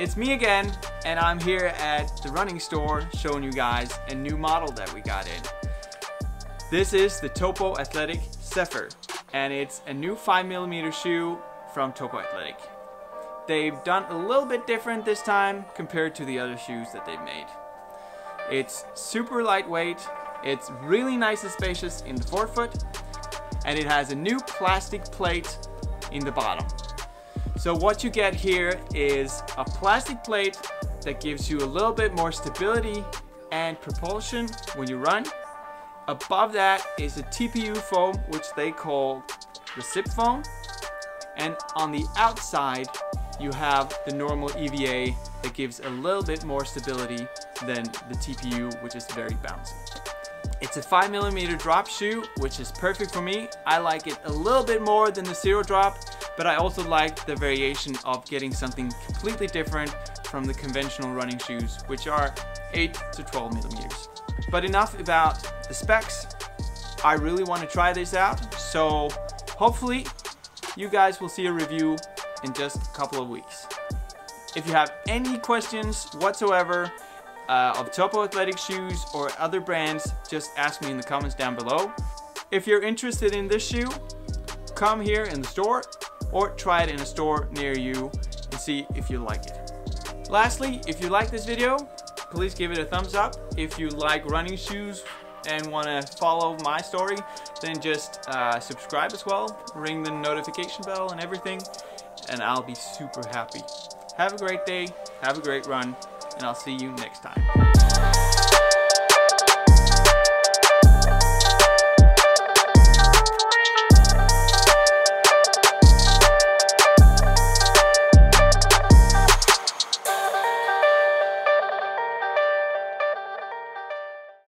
It's me again, and I'm here at the running store showing you guys a new model that we got in. This is the Topo Athletic Zephyr, and it's a new 5mm shoe from Topo Athletic. They've done a little bit different this time compared to the other shoes that they've made. It's super lightweight, it's really nice and spacious in the forefoot, and it has a new plastic plate in the bottom. So what you get here is a plastic plate that gives you a little bit more stability and propulsion when you run. Above that is a TPU foam, which they call the zip foam. And on the outside, you have the normal EVA that gives a little bit more stability than the TPU, which is very bouncy. It's a 5mm drop shoe, which is perfect for me. I like it a little bit more than the zero drop, but I also like the variation of getting something completely different from the conventional running shoes, which are 8 to 12mm. But enough about the specs. I really want to try this out, so hopefully you guys will see a review in just a couple of weeks. If you have any questions whatsoever of Topo Athletic shoes or other brands, just ask me in the comments down below. If you're interested in this shoe, come here in the store or try it in a store near you and see if you like it. Lastly, if you like this video, please give it a thumbs up. If you like running shoes and want to follow my story, then just subscribe as well, ring the notification bell and everything, and I'll be super happy. Have a great day, have a great run, and I'll see you next time.